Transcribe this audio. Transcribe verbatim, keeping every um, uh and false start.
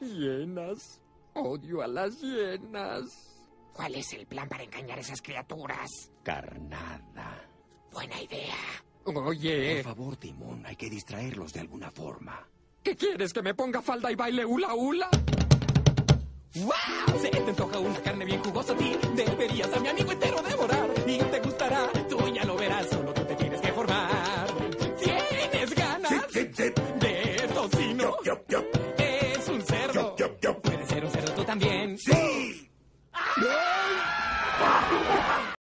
Hienas. Odio a las hienas. ¿Cuál es el plan para engañar a esas criaturas? Carnada. Buena idea. Oye. Por favor, Timón, hay que distraerlos de alguna forma. ¿Qué quieres, que me ponga falda y baile hula hula? ¡Wow! Se te antoja una carne bien jugosa a ti. Deberías a mi amigo